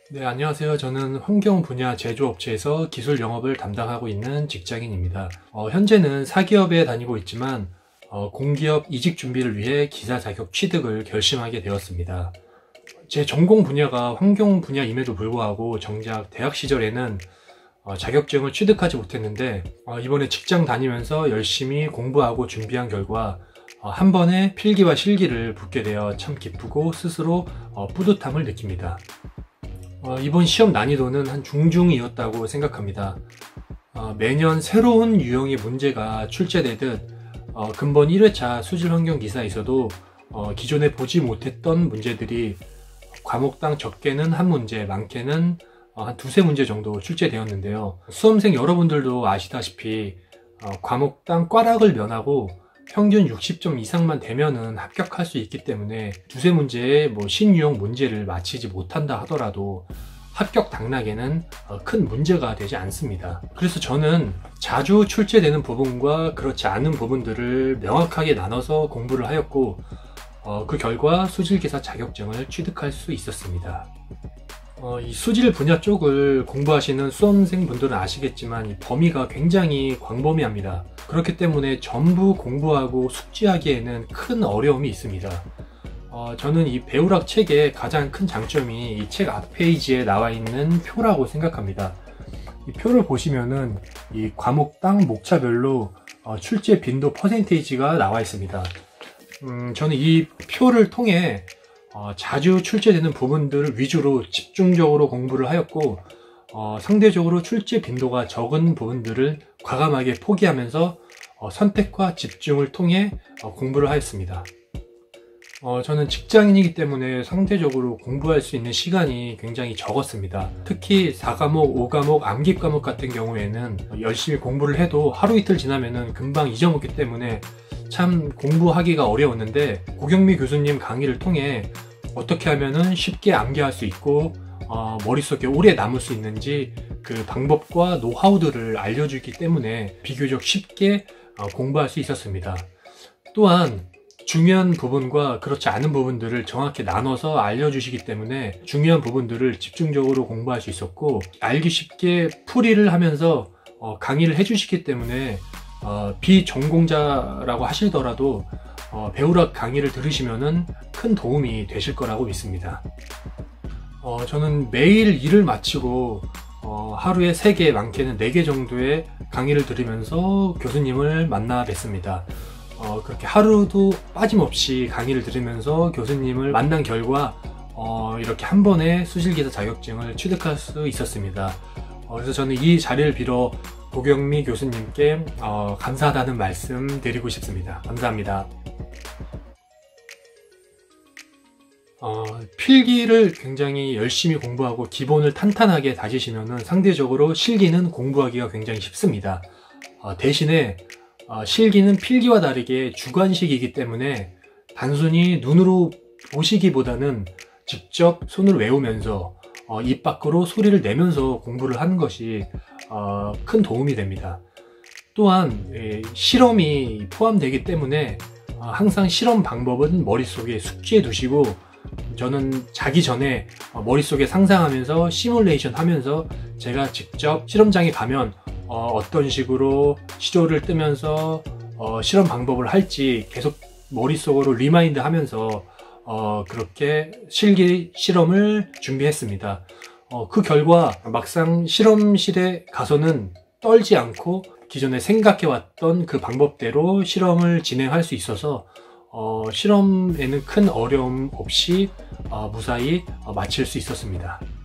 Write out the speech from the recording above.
네, 안녕하세요. 저는 환경 분야 제조업체에서 기술 영업을 담당하고 있는 직장인입니다. 현재는 사기업에 다니고 있지만 공기업 이직 준비를 위해 기사 자격 취득을 결심하게 되었습니다. 제 전공 분야가 환경 분야임에도 불구하고 정작 대학 시절에는 자격증을 취득하지 못했는데 이번에 직장 다니면서 열심히 공부하고 준비한 결과 한 번에 필기와 실기를 붙게 되어 참 기쁘고 스스로 뿌듯함을 느낍니다. 이번 시험 난이도는 한 중중이었다고 생각합니다. 매년 새로운 유형의 문제가 출제되듯 근본 1회차 수질환경기사에서도 기존에 보지 못했던 문제들이 과목당 적게는 한 문제, 많게는 한 두세 문제 정도 출제되었는데요. 수험생 여러분들도 아시다시피 과목당 꽈락을 면하고 평균 60점 이상만 되면은 합격할 수 있기 때문에 두세 문제의 신유형 문제를 맞히지 못한다 하더라도 합격 당락에는 큰 문제가 되지 않습니다. 그래서 저는 자주 출제되는 부분과 그렇지 않은 부분들을 명확하게 나눠서 공부를 하였고 그 결과 수질기사 자격증을 취득할 수 있었습니다. 이 수질 분야 쪽을 공부하시는 수험생분들은 아시겠지만 이 범위가 굉장히 광범위합니다. 그렇기 때문에 전부 공부하고 숙지하기에는 큰 어려움이 있습니다. 저는 이 배우락 책의 가장 큰 장점이 이 책 앞페이지에 나와 있는 표라고 생각합니다. 이 표를 보시면은 이 과목당 목차별로 출제 빈도 퍼센테이지가 나와 있습니다. 저는 이 표를 통해 자주 출제되는 부분들을 위주로 집중적으로 공부를 하였고 상대적으로 출제 빈도가 적은 부분들을 과감하게 포기하면서 선택과 집중을 통해 공부를 하였습니다. 저는 직장인이기 때문에 상대적으로 공부할 수 있는 시간이 굉장히 적었습니다. 특히 4과목, 5과목, 암기 과목 같은 경우에는 열심히 공부를 해도 하루 이틀 지나면은 금방 잊어먹기 때문에 참 공부하기가 어려웠는데 고경미 교수님 강의를 통해 어떻게 하면은 쉽게 암기할 수 있고 머릿속에 오래 남을 수 있는지 그 방법과 노하우들을 알려주기 때문에 비교적 쉽게 공부할 수 있었습니다. 또한 중요한 부분과 그렇지 않은 부분들을 정확히 나눠서 알려주시기 때문에 중요한 부분들을 집중적으로 공부할 수 있었고 알기 쉽게 풀이를 하면서 강의를 해주시기 때문에 비전공자라고 하시더라도 배우락 강의를 들으시면은 큰 도움이 되실 거라고 믿습니다. 저는 매일 일을 마치고 하루에 3개, 많게는 4개 정도의 강의를 들으면서 교수님을 만나 뵙습니다. 그렇게 하루도 빠짐없이 강의를 들으면서 교수님을 만난 결과 이렇게 한 번에 수질기사 자격증을 취득할 수 있었습니다. 그래서 저는 이 자리를 빌어 고경미 교수님께 감사하다는 말씀 드리고 싶습니다. 감사합니다. 필기를 굉장히 열심히 공부하고 기본을 탄탄하게 다지시면 상대적으로 실기는 공부하기가 굉장히 쉽습니다. 대신에 실기는 필기와 다르게 주관식이기 때문에 단순히 눈으로 보시기보다는 직접 손으로 외우면서 입 밖으로 소리를 내면서 공부를 하는 것이 큰 도움이 됩니다. 또한 실험이 포함되기 때문에 항상 실험 방법은 머릿속에 숙지해 두시고 저는 자기 전에 머릿속에 상상하면서 시뮬레이션 하면서 제가 직접 실험장에 가면 어떤 식으로 시도를 뜨면서 실험 방법을 할지 계속 머릿속으로 리마인드 하면서 그렇게 실기 실험을 준비했습니다. 그 결과 막상 실험실에 가서는 떨지 않고 기존에 생각해왔던 그 방법대로 실험을 진행할 수 있어서 실험에는 큰 어려움 없이 무사히 마칠 수 있었습니다.